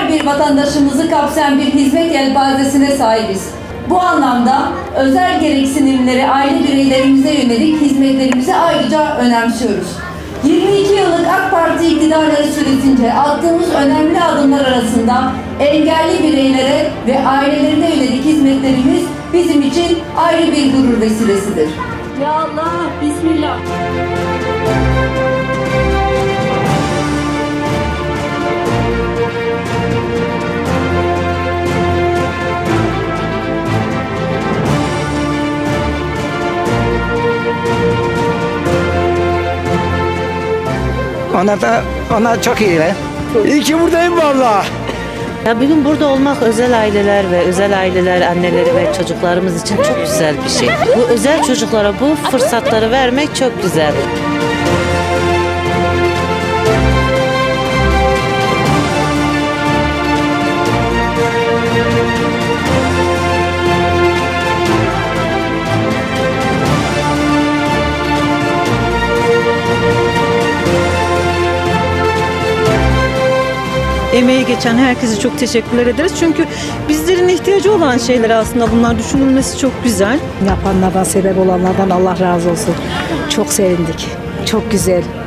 her bir vatandaşımızı kapsayan bir hizmet yelpazesine sahibiz. Bu anlamda özel gereksinimleri aile bireylerimize yönelik hizmetlerimizi ayrıca önemsiyoruz. 22 yıllık AK Parti iktidarları süresince attığımız önemli adımlar arasında engelli bireylere ve ailelerine yönelik hizmetlerimiz bizim için ayrı bir gurur vesilesidir. Ya Allah, Bismillah. Onlar çok iyi. İyi ki buradayım vallahi. Ya bugün burada olmak özel aileler ve özel aileler anneleri ve çocuklarımız için çok güzel bir şey. Bu özel çocuklara bu fırsatları vermek çok güzel. Emeği geçen herkese çok teşekkürler ederiz. Çünkü bizlerin ihtiyacı olan şeyler aslında bunlar düşünülmesi çok güzel. Yapanlardan, sebep olanlardan Allah razı olsun. Çok sevindik. Çok güzel.